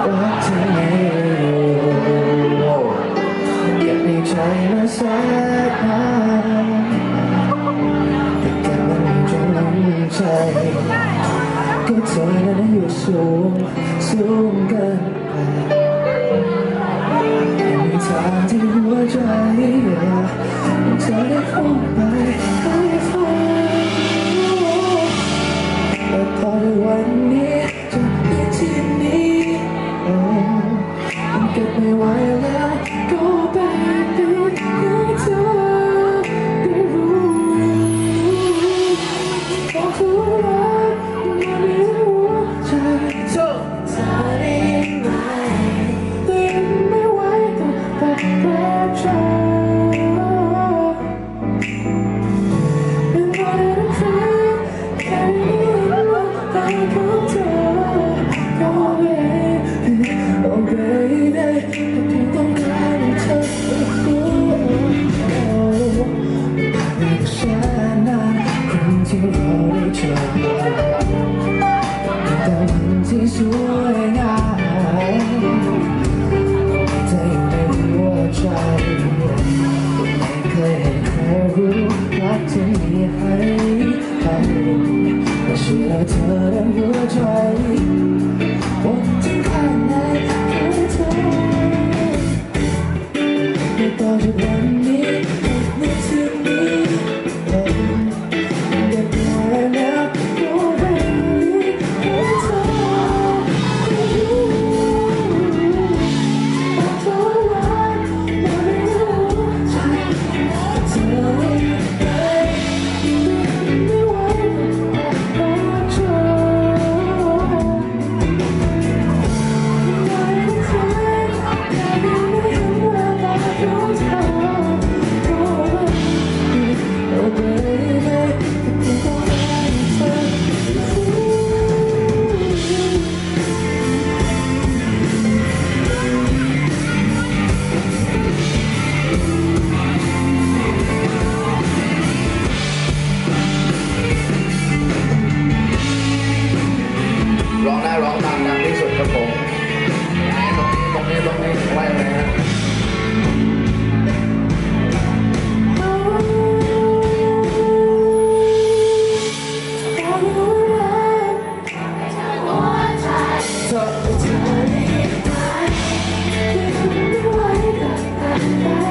รักเธอไม่รู้เก็บในใจมาแสนนานแต่แกมันจนล้นใจก็เธอนั้นอยู่สูงเกินไปไม่มีทางที่หัวใจเธอได้พูดไปให้ฟังแต่พอในวันนี้จะมีที่นี้มันเก็บไม่ไหวแล้วก็แบบนี้ให้เธอได้รู้บอกเธอรักมันในหัวใจเธอได้ยินไหมได้ยินไม่ไหวแต่แบบใจที่เราได้เจอแต่วันที่สวยงามใจในหัวใจไม่เคยให้ใครรู้รักที่มีให้แต่เชื่อเธอในหัวใจหมดที่ข้างในคือเธอไม่ต่อจากวันนี้ในที่นี้ร้องได้ร้องตามดังที่สุดครับผมตรงนี้ไว้เลยฮะเธอ